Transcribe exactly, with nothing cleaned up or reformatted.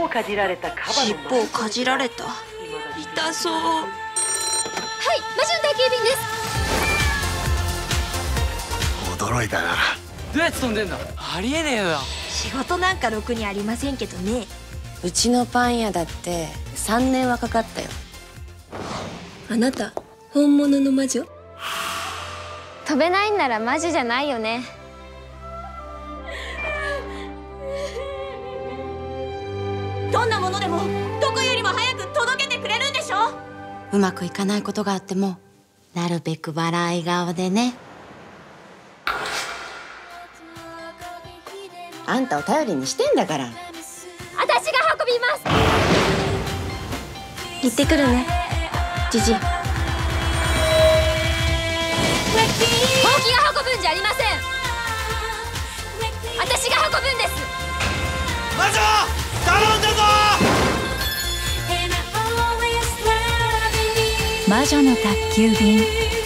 をかじられたカバの尻尾をかじられた。痛そう。はい、 魔女の宅急便です。 驚いたな。 どうやって飛んでんだ。ありえねえよ。 仕事なんかろくにありませんけどね。 うちのパン屋だってさんねんはかかったよ。 あなた本物の魔女？ 飛べないんなら魔女じゃないよね。 どんなものでもどこよりも早く届けてくれるんでしょ。 うまくいかないことがあってもなるべく笑い顔でね。あんたを頼りにしてんだから。 私が運びます。 行ってくるね、ジジ。 ほうきが運ぶんじゃありません。私が運ぶんです。 魔女頼んだぞ。 魔女の宅急便。